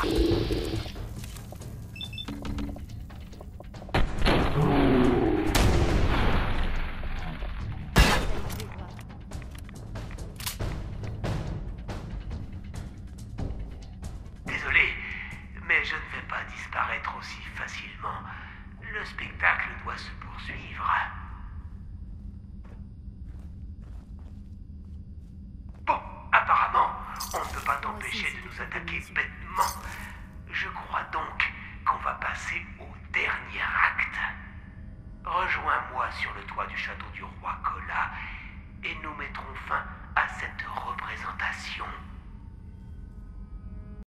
Désolé, mais je ne vais pas disparaître aussi facilement. Le spectacle doit se poursuivre. Bon, apparemment, on ne peut pas t'empêcher de nous attaquer bêtement. Je crois donc qu'on va passer au dernier acte. Rejoins-moi sur le toit du château du roi Kola et nous mettrons fin à cette représentation.